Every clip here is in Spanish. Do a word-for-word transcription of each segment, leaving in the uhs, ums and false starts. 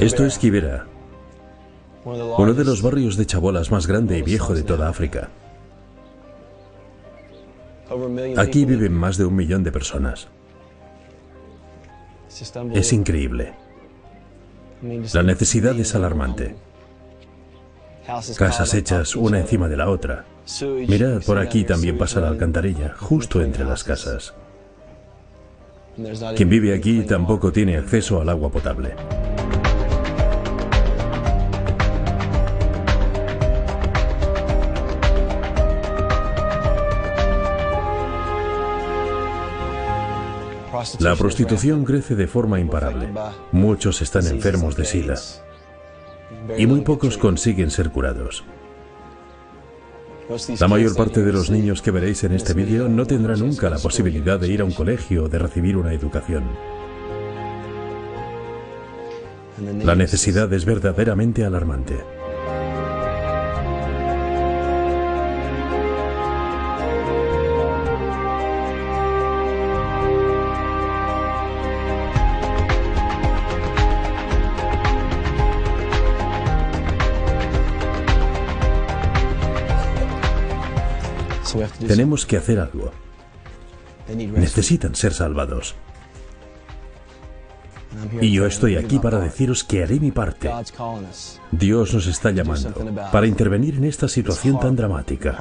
Esto es Kibera, uno de los barrios de chabolas más grande y viejo de toda África. Aquí viven más de un millón de personas. Es increíble. La necesidad es alarmante. Casas hechas una encima de la otra. Mirad, por aquí también pasa la alcantarilla, justo entre las casas. Quien vive aquí tampoco tiene acceso al agua potable. La prostitución crece de forma imparable. Muchos están enfermos de SIDA y muy pocos consiguen ser curados. La mayor parte de los niños que veréis en este vídeo no tendrán nunca la posibilidad de ir a un colegio o de recibir una educación. La necesidad es verdaderamente alarmante. Tenemos que hacer algo. Necesitan ser salvados. Y yo estoy aquí para deciros que haré mi parte. Dios nos está llamando para intervenir en esta situación tan dramática.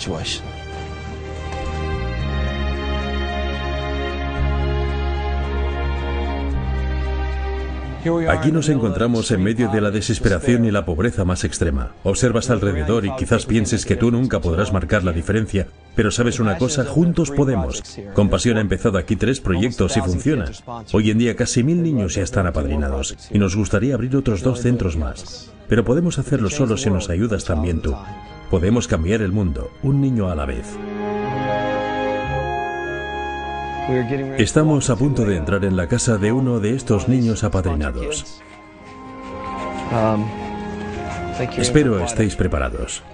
Aquí nos encontramos en medio de la desesperación y la pobreza más extrema. Observas alrededor y quizás pienses que tú nunca podrás marcar la diferencia, pero ¿sabes una cosa? Juntos podemos. Compasión ha empezado aquí tres proyectos y funciona. Hoy en día casi mil niños ya están apadrinados y nos gustaría abrir otros dos centros más. Pero podemos hacerlo solo si nos ayudas también tú. Podemos cambiar el mundo, un niño a la vez. Estamos a punto de entrar en la casa de uno de estos niños apadrinados. Espero estéis preparados.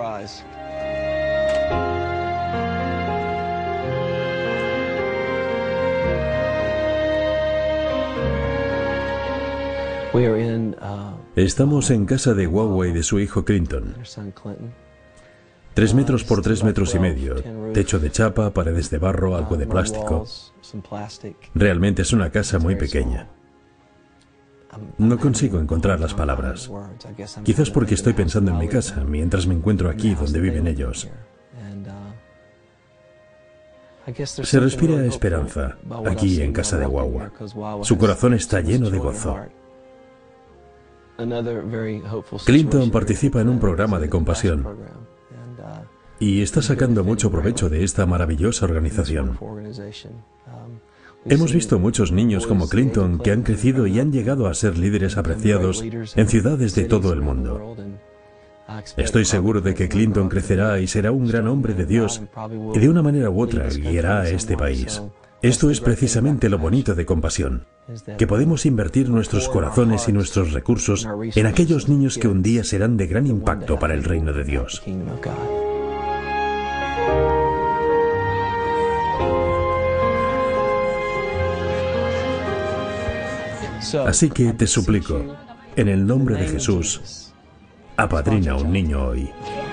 Estamos en casa de Wawa y de su hijo Clinton. Tres metros por tres metros y medio, techo de chapa, paredes de barro, algo de plástico. Realmente es una casa muy pequeña. No consigo encontrar las palabras. Quizás porque estoy pensando en mi casa, mientras me encuentro aquí donde viven ellos. Se respira esperanza aquí en casa de Wawa. Su corazón está lleno de gozo. Clinton participa en un programa de compasión y está sacando mucho provecho de esta maravillosa organización. Hemos visto muchos niños como Clinton que han crecido y han llegado a ser líderes apreciados en ciudades de todo el mundo. Estoy seguro de que Clinton crecerá y será un gran hombre de Dios y de una manera u otra guiará a este país. Esto es precisamente lo bonito de Compasión, que podemos invertir nuestros corazones y nuestros recursos en aquellos niños que un día serán de gran impacto para el reino de Dios. Así que te suplico, en el nombre de Jesús, apadrina a un niño hoy.